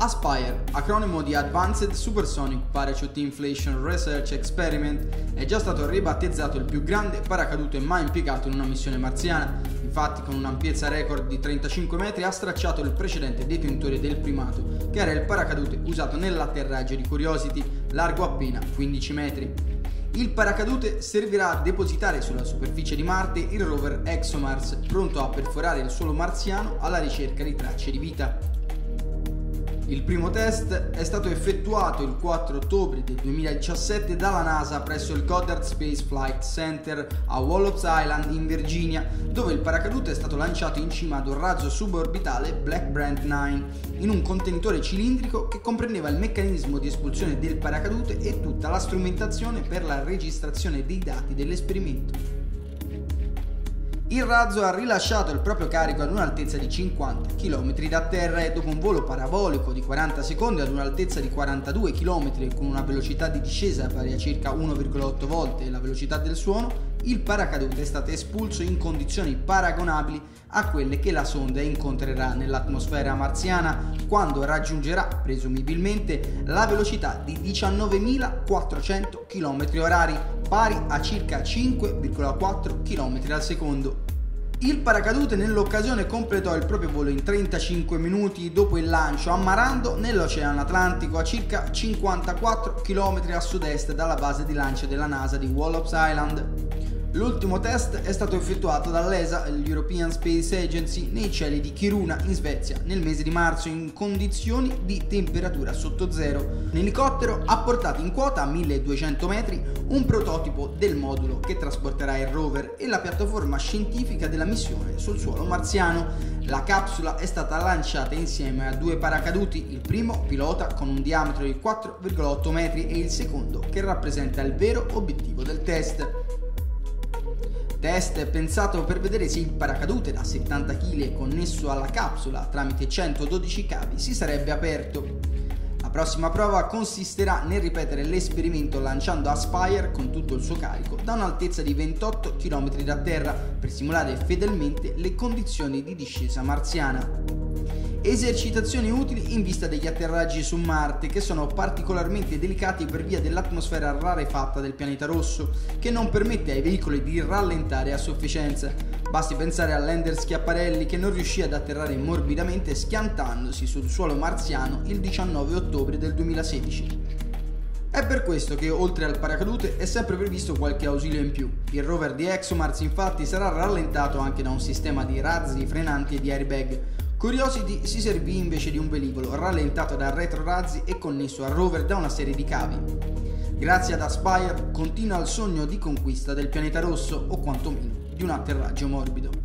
Aspire, acronimo di Advanced Supersonic Parachute Inflation Research Experiment, è già stato ribattezzato il più grande paracadute mai impiegato in una missione marziana. Infatti, con un'ampiezza record di 35 metri ha stracciato il precedente detentore del primato, che era il paracadute usato nell'atterraggio di Curiosity, largo appena 15 metri. Il paracadute servirà a depositare sulla superficie di Marte il rover ExoMars, pronto a perforare il suolo marziano alla ricerca di tracce di vita. Il primo test è stato effettuato il 4 ottobre del 2017 dalla NASA presso il Goddard Space Flight Center a Wallops Island in Virginia, dove il paracadute è stato lanciato in cima ad un razzo suborbitale Black Brant 9 in un contenitore cilindrico che comprendeva il meccanismo di espulsione del paracadute e tutta la strumentazione per la registrazione dei dati dell'esperimento. Il razzo ha rilasciato il proprio carico ad un'altezza di 50 km da terra e dopo un volo parabolico di 40 secondi ad un'altezza di 42 km con una velocità di discesa pari a circa 1,8 volte la velocità del suono, il paracadute è stato espulso in condizioni paragonabili a quelle che la sonda incontrerà nell'atmosfera marziana quando raggiungerà presumibilmente la velocità di 19.400 km/h, pari a circa 5,4 km al secondo. Il paracadute nell'occasione completò il proprio volo in 35 minuti dopo il lancio, ammarrando nell'Oceano Atlantico a circa 54 km a sud-est dalla base di lancio della NASA di Wallops Island. L'ultimo test è stato effettuato dall'ESA, l'European Space Agency, nei cieli di Kiruna in Svezia nel mese di marzo in condizioni di temperatura sotto zero. L'elicottero ha portato in quota a 1200 metri un prototipo del modulo che trasporterà il rover e la piattaforma scientifica della missione sul suolo marziano. La capsula è stata lanciata insieme a due paracaduti, il primo pilota con un diametro di 4,8 metri e il secondo che rappresenta il vero obiettivo del test. Test pensato per vedere se il paracadute da 70 kg connesso alla capsula tramite 112 cavi si sarebbe aperto. La prossima prova consisterà nel ripetere l'esperimento lanciando Aspire con tutto il suo carico da un'altezza di 28 km da terra per simulare fedelmente le condizioni di discesa marziana. Esercitazioni utili in vista degli atterraggi su Marte, che sono particolarmente delicati per via dell'atmosfera rarefatta del pianeta rosso, che non permette ai veicoli di rallentare a sufficienza. Basti pensare al lander Schiaparelli che non riuscì ad atterrare morbidamente schiantandosi sul suolo marziano il 19 ottobre del 2016. È per questo che oltre al paracadute è sempre previsto qualche ausilio in più. Il rover di ExoMars infatti sarà rallentato anche da un sistema di razzi frenanti e di airbag. Curiosity si servì invece di un velivolo rallentato da retrorazzi e connesso al rover da una serie di cavi. Grazie ad Aspire continua il sogno di conquista del pianeta rosso o quantomeno di un atterraggio morbido.